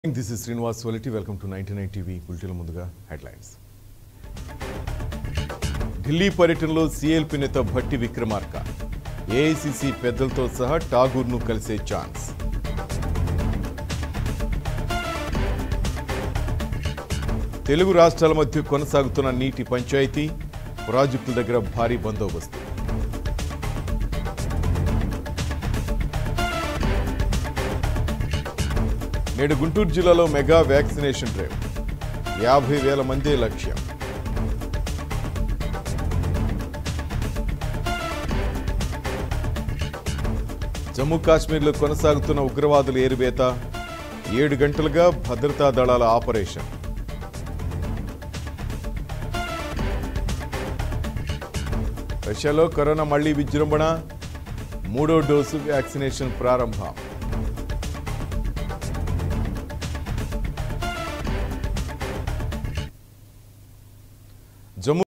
This is Srinivas Waleti. Welcome to 99 TV. Bulletin ముందుగా headlines. Delhi పర్యటనలో CLP నేత Bhatti Vikramarka AICC పెద్దలతో సహా ఠాగూర్ను కలిసే ఛాన్స్. తెలుగు రాష్ట్రాల మధ్య కొనసాగుతున్న నీటి పంచాయతీ ప్రాజెక్టుల దగ్గర భారీ బందోబస్తు. నేడు గుంటూరు జిల్లాలో మెగా వ్యాక్సినేషన్ డ్రైవ్ 50,000 మందే లక్ష్యం. జమ్మూ కాశ్మీర్లో కొనసాగుతున్న ఉగ్రవాదుల ఏరువేత 7 గంటలుగా భద్రతా దళాల ఆపరేషన్. రష్యాలో కరోనా మళ్లీ విజృంభణ, 3వ డోసు వ్యాక్సినేషన్ ప్రారంభం. జమ్మూ